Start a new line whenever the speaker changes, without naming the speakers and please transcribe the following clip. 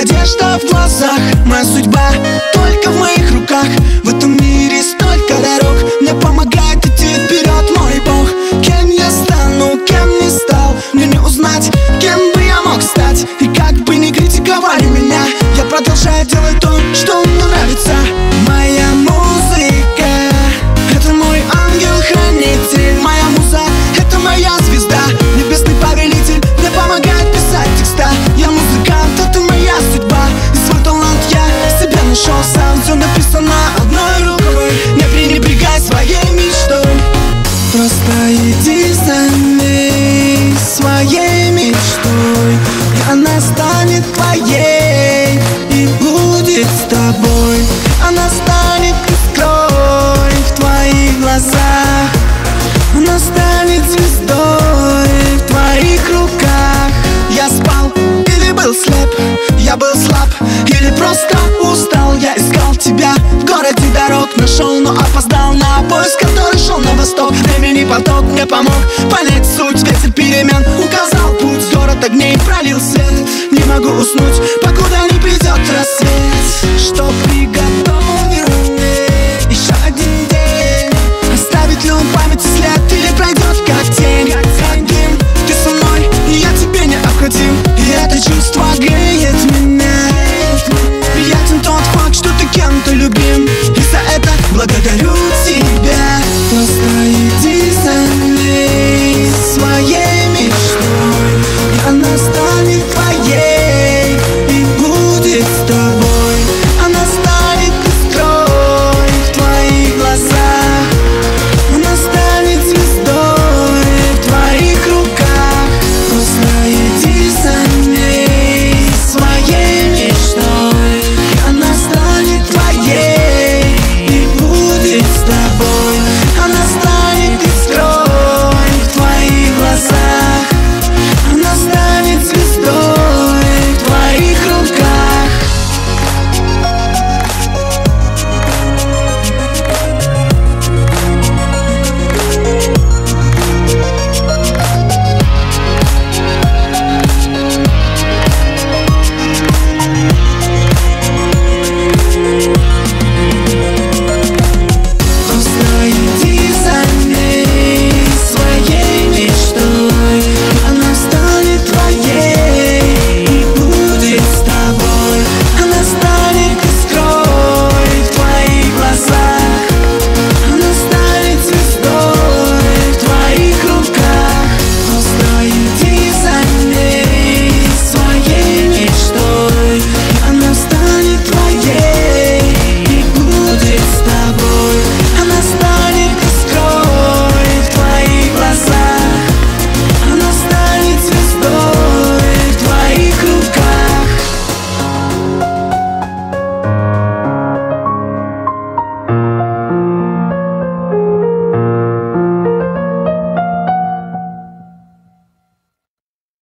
надежда в глазах. Моя судьба только в моих руках. В этом мире столько дорог, мне помогает идти вперед мой Бог. Кем я стану, кем не стал, мне не узнать, кем бы я мог стать. И как бы ни критиковали меня, я продолжаю делать то, что мне нравится. Моя музыка — это мой ангел-хранитель. Моя муза — это моя звезда. Небесный повелитель мне помогает писать текста. Я музыкант, это моя судьба. И свой талант я себе нашел сам. Все написано одной рукой, не пренебрегай своей мечтой. Просто иди за ней, своей мечтой, и она станет твоей и будет с тобой. Она станет искрой в твоих глазах, она станет звездой в твоих руках. Я спал или был слеп, я был слаб или просто устал. Я искал тебя в городе дорог, нашел, но опоздал на поезд, который шел на восток. Времени поток мне помог понять суть, ветер перемен указал путь. Город огней пролил свет, не могу уснуть, покуда не придет рассвет. Что